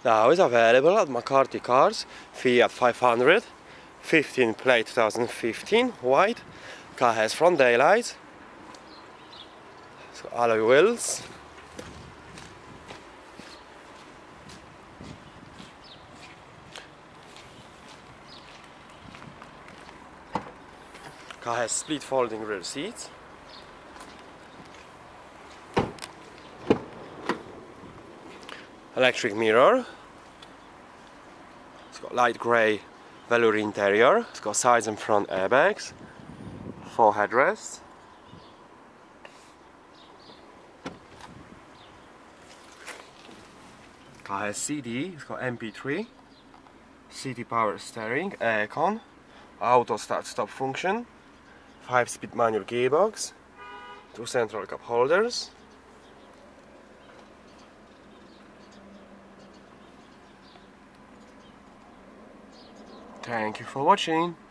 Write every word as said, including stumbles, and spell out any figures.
Now is available at McCarthycars, Fiat five hundred, fifteen plate twenty fifteen, white. Car has front daylights, so alloy wheels. Car has split folding rear seats. Electric mirror. It's got light grey velour interior. It's got sides and front airbags. Four headrests. Car has C D. It's got M P three. C D power steering, aircon, auto start stop function, five speed manual gearbox, two central cup holders. Thank you for watching.